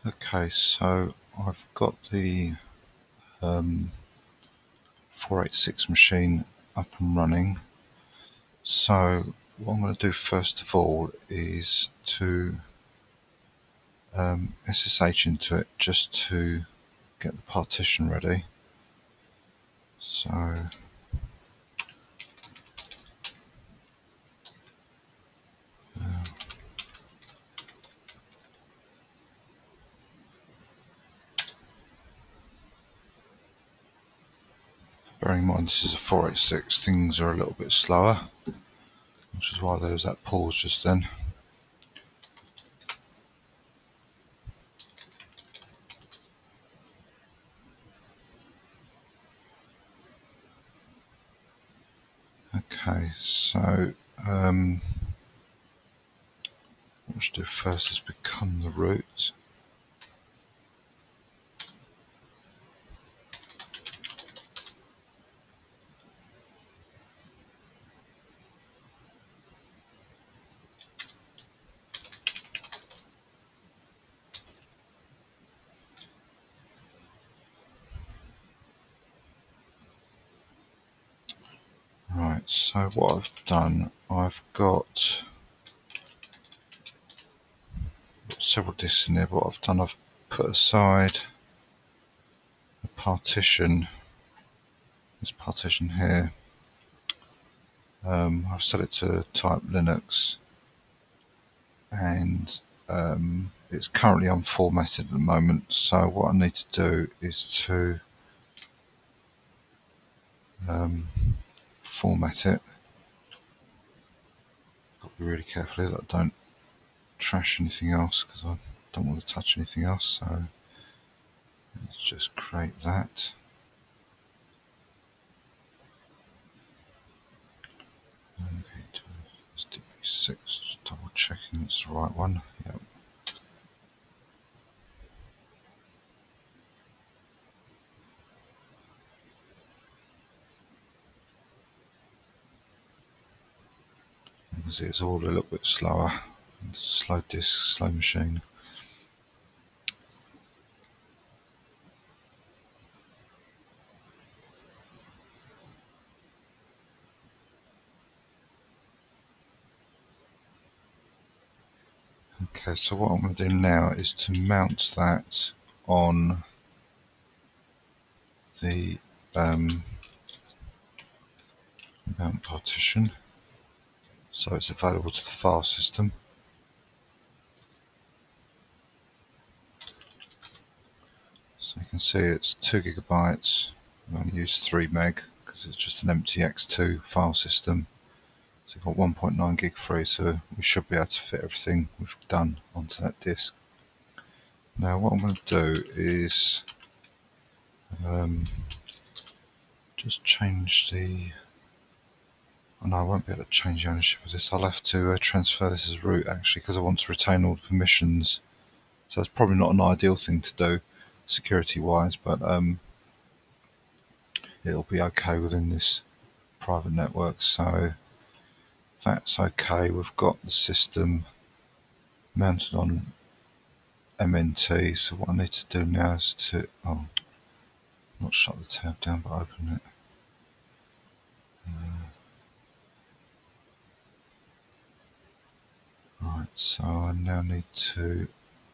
Okay, so I've got the 486 machine up and running. So what I'm going to do first of all is to SSH into it just to get the partition ready. So bearing in mind this is a 486, things are a little bit slower, which is why there was that pause just then. Okay, so what I should do first is become the root. Right, so what I've done, I've got several disks in there, but what I've done, I've put aside a partition, this partition here. I've set it to type Linux, and it's currently unformatted at the moment, so what I need to do is to format it. Got to be really careful here that I don't trash anything else, because I don't want to touch anything else, so let's just create that. Okay, let's do B6, just double checking it's the right one. Yep. You can see it's all a little bit slower. Slow disk, slow machine. Okay, so what I'm going to do now is to mount that on the mount partition, so it's available to the file system. So you can see it's 2 gigabytes. I'm going to use 3 meg because it's just an empty X2 file system. So we've got 1.9 gig free, so we should be able to fit everything we've done onto that disk. Now what I'm going to do is just change the... Oh no, I won't be able to change the ownership of this. I'll have to transfer this as root actually, because I want to retain all the permissions. So it's probably not an ideal thing to do security wise, but it'll be okay within this private network. So that's okay. We've got the system mounted on MNT. So what I need to do now is to not shut the tab down, but open it. Right, so I now need to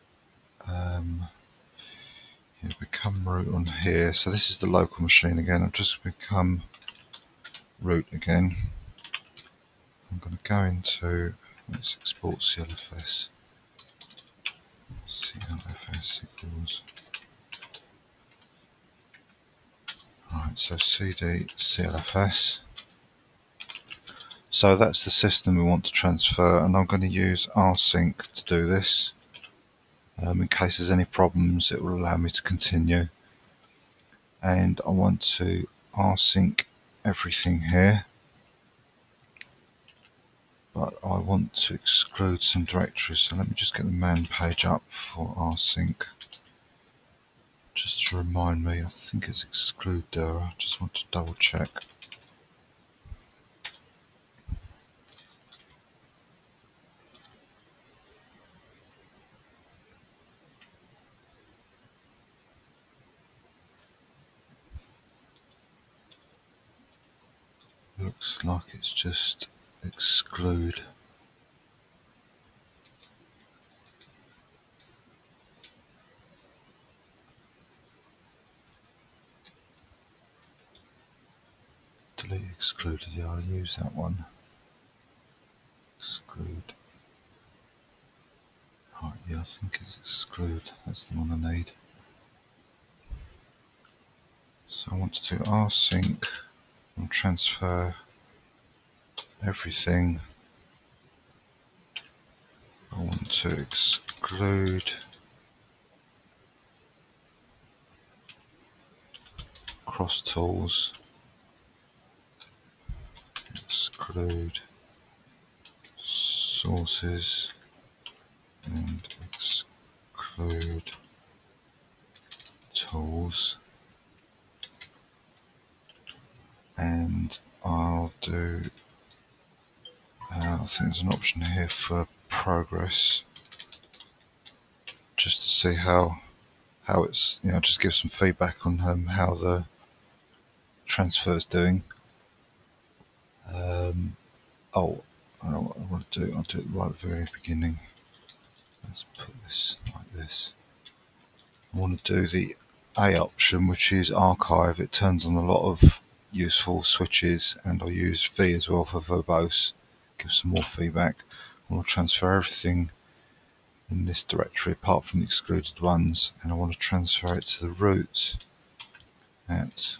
become root on here. So this is the local machine again. I've just become root again. I'm going to go into, let's export CLFS. CLFS equals, right, so CD CLFS. So that's the system we want to transfer, and I'm going to use rsync to do this. In case there's any problems, it will allow me to continue. And I want to rsync everything here, but I want to exclude some directories. So let me just get the man page up for rsync. Just to remind me, I think it's exclude there. I just want to double check. Looks like it's just exclude. Delete excluded, yeah, I'll use that one. Exclude. Right, yeah, I think it's exclude. That's the one I need. So I want to do rsync and transfer everything. I want to exclude cross tools, exclude sources, and exclude tools. And I'll do, I think there's an option here for progress, just to see how it's, just give some feedback on how the transfer is doing. Oh, I know what I want to do. I'll do it right at the very beginning. Let's put this like this. I want to do the A option, which is archive. It turns on a lot of useful switches, and I'll use V as well for verbose. Give some more feedback. I want to transfer everything in this directory apart from the excluded ones, and I want to transfer it to the root at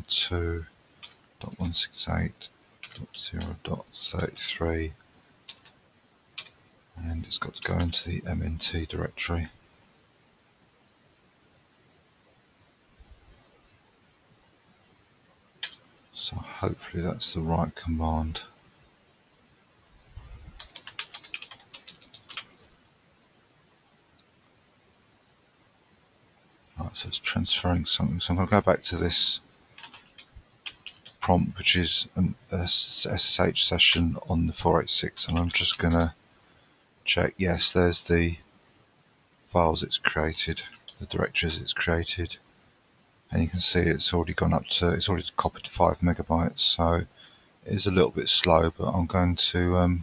192.168.0.33, and it's got to go into the MNT directory. So hopefully that's the right command. Right, so it's transferring something. So I'm going to go back to this prompt, which is a SSH session on the 486, and I'm just going to check. Yes, there's the files it's created, the directories it's created, and you can see it's already gone up to, it's already copied 5 megabytes. So it is a little bit slow, but I'm going to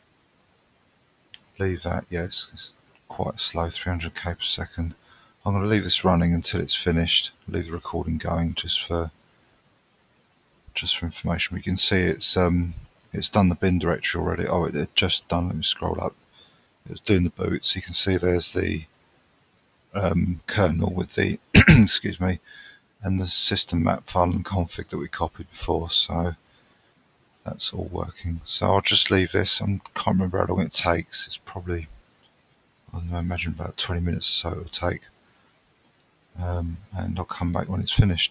leave that. Yes, it's quite slow, 300k per second. I'm going to leave this running until it's finished. Leave the recording going just for information. We can see it's done the bin directory already. Oh, it had just done. Let me scroll up. It was doing the boot, so you can see there's the kernel with the excuse me, and the system map file and config that we copied before. So that's all working. So I'll just leave this. I can't remember how long it takes. It's probably, I don't know, imagine about 20 minutes or so it'll take. And I'll come back when it's finished.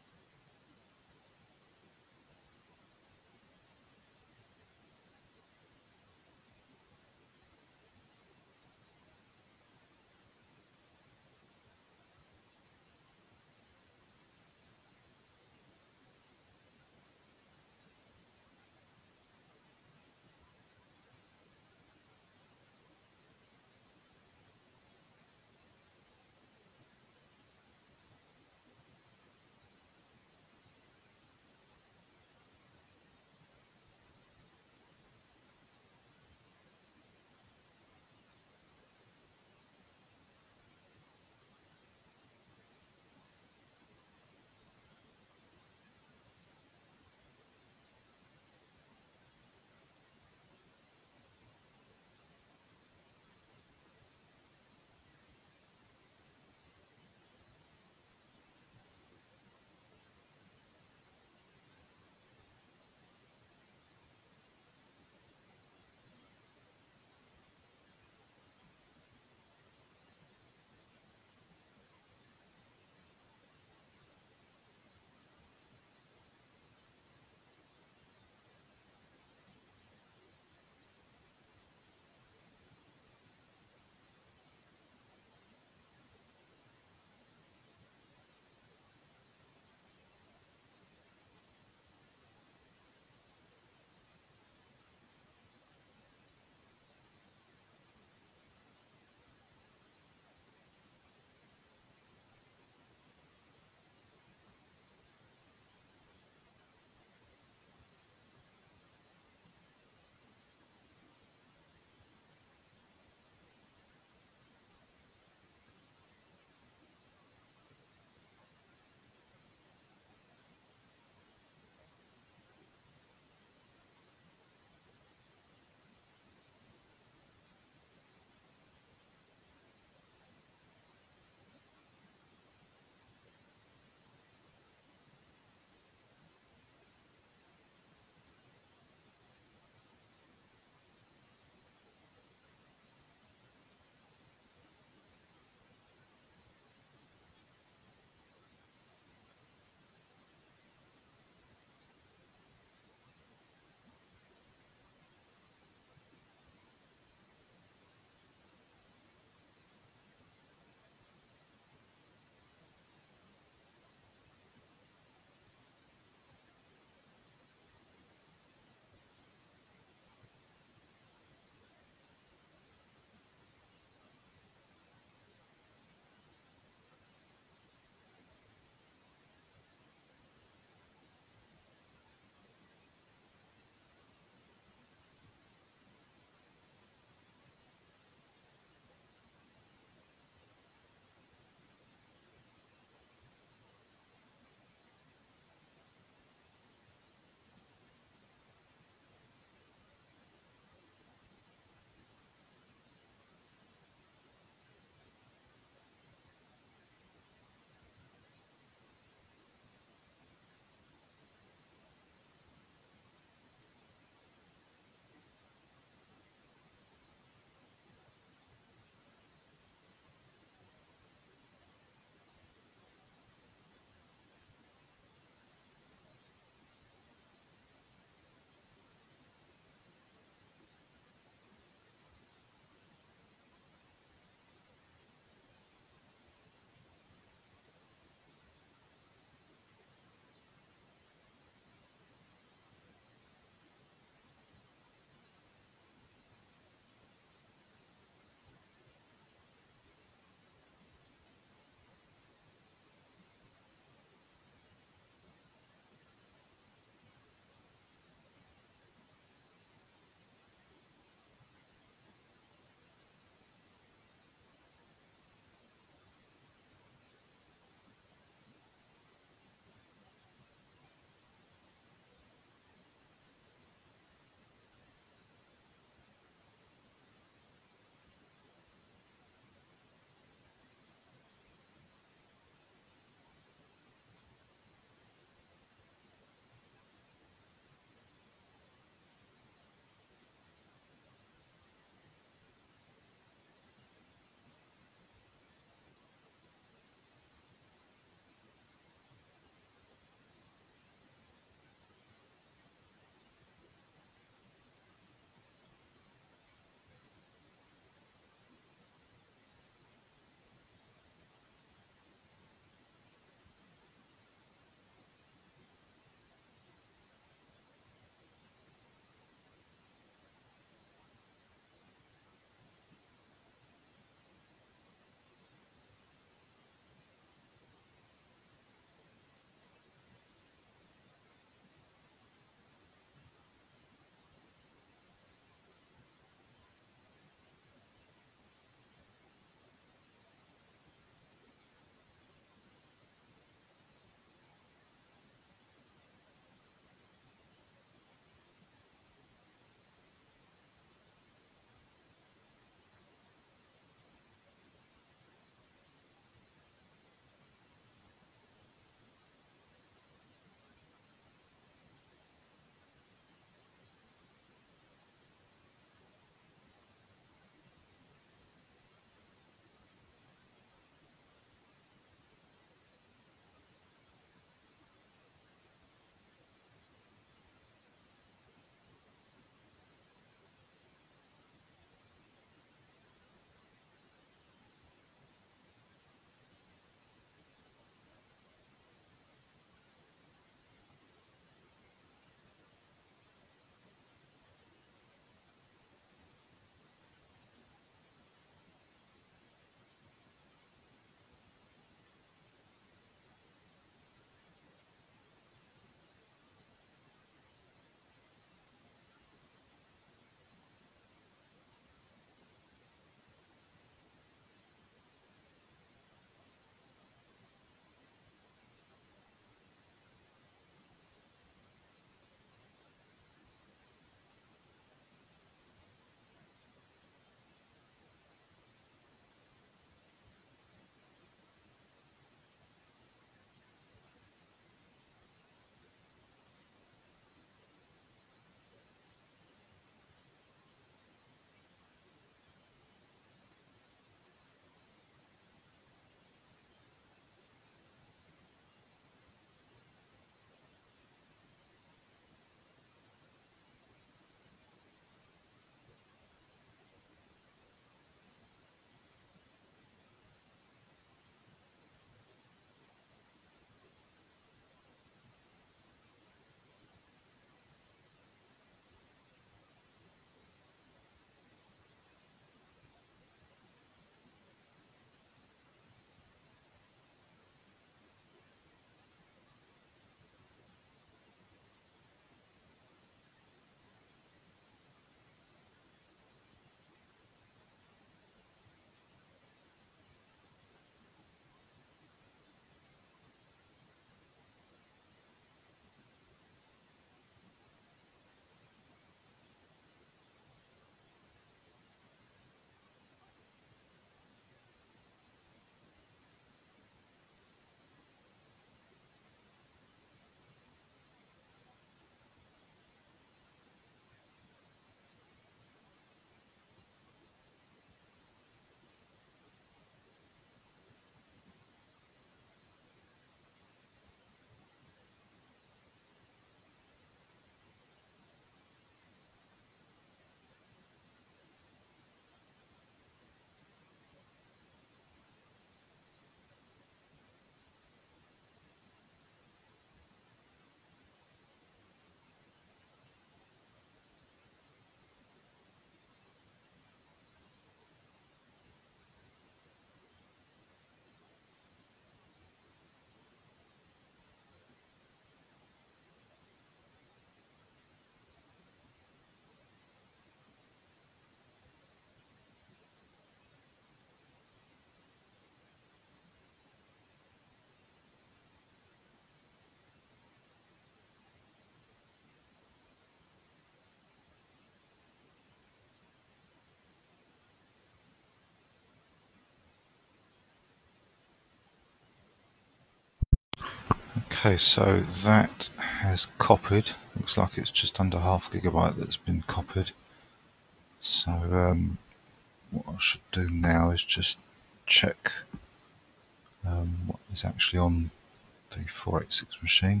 Okay, so that has copied. Looks like it's just under ½ GB that's been copied. So what I should do now is just check what is actually on the 486 machine.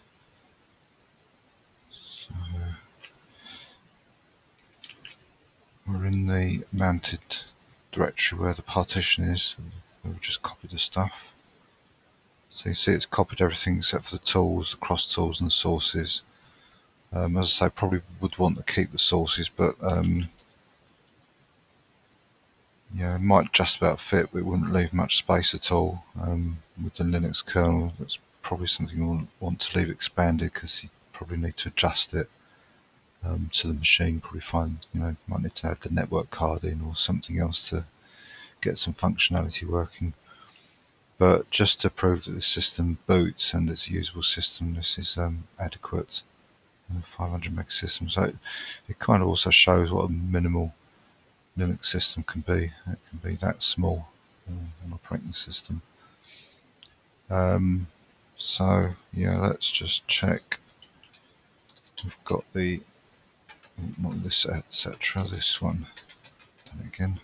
So we're in the mounted directory where the partition is. We've just copied the stuff. So you see it's copied everything except for the tools, the cross tools and the sources. As I say, probably would want to keep the sources, but yeah, it might just about fit, but it wouldn't leave much space at all. With the Linux kernel, that's probably something you want to leave expanded because you probably need to adjust it to the machine. Probably find, might need to add the network card in or something else to get some functionality working. But just to prove that the system boots and it's a usable system, this is adequate. 500 meg system, so it kind of also shows what a minimal Linux system can be. It can be that small, an operating system. So yeah, let's just check. We've got the, not this etc. This one. Done it again.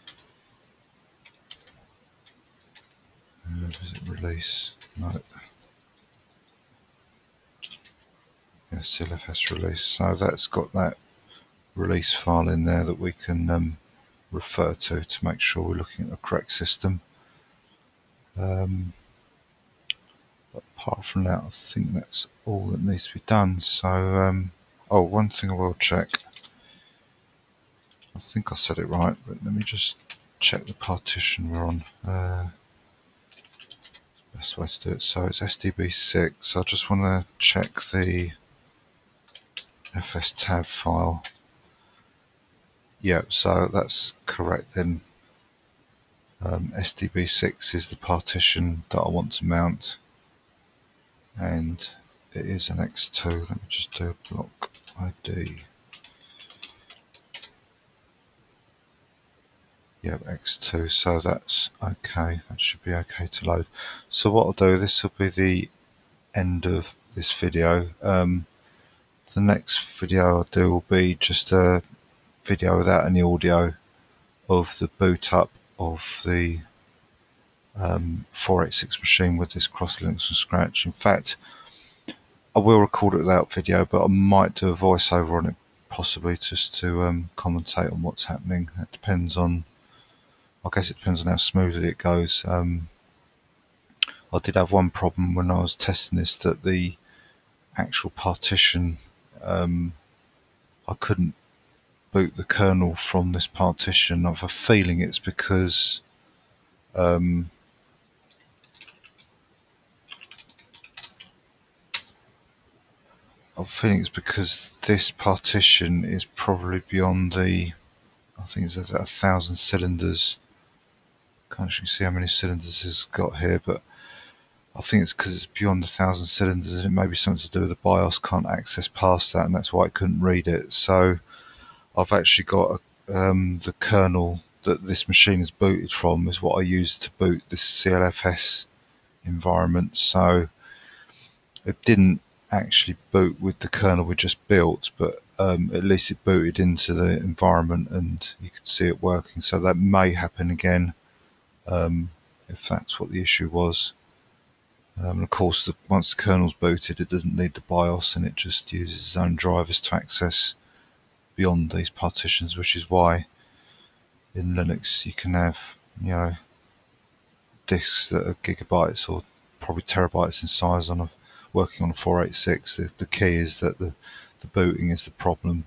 Does it release? No. Yeah, CLFS release. So that's got that release file in there that we can refer to make sure we're looking at the correct system. Apart from that, I think that's all that needs to be done. So, oh, one thing I will check. I think I said it right, but let me just check the partition we're on. Best way to do it. So it's SDB6. I just want to check the FS tab file. Yeah, so that's correct then. SDB6 is the partition that I want to mount, and it is an X2. Let me just do a block ID. Yep, X2, so that's okay. That should be okay to load. So what I'll do, this will be the end of this video. The next video I'll do will be just a video without any audio of the boot up of the 486 machine with this cross links from scratch. In fact, I will record it without video, but I might do a voiceover on it, possibly just to commentate on what's happening. It depends on, I guess it depends on how smoothly it goes. I did have one problem when I was testing this, that the actual partition, I couldn't boot the kernel from this partition. I have a feeling it's because this partition is probably beyond the, I think it's 1,000 cylinders. Can't actually see how many cylinders it's got here, but I think it's because it's beyond 1,000 cylinders, and it may be something to do with the BIOS can't access past that, and that's why I couldn't read it. So I've actually got the kernel that this machine is booted from is what I use to boot this CLFS environment. So it didn't actually boot with the kernel we just built, but at least it booted into the environment and you could see it working. So that may happen again if that's what the issue was. Of course, once the kernel's booted, it doesn't need the BIOS and it just uses its own drivers to access beyond these partitions, which is why in Linux you can have, disks that are gigabytes or probably terabytes in size working on a 486. The key is that the booting is the problem.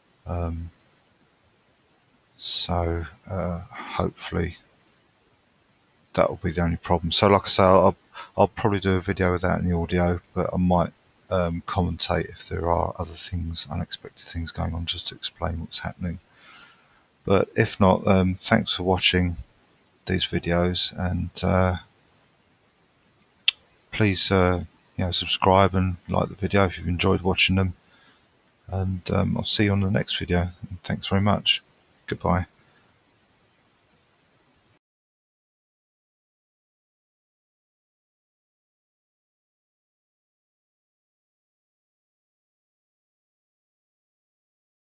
So hopefully that will be the only problem. So like I say, I'll probably do a video without any audio, but I might commentate if there are other things, unexpected things going on, just to explain what's happening. But if not, thanks for watching these videos, and please subscribe and like the video if you've enjoyed watching them, and I'll see you on the next video. Thanks very much. Goodbye.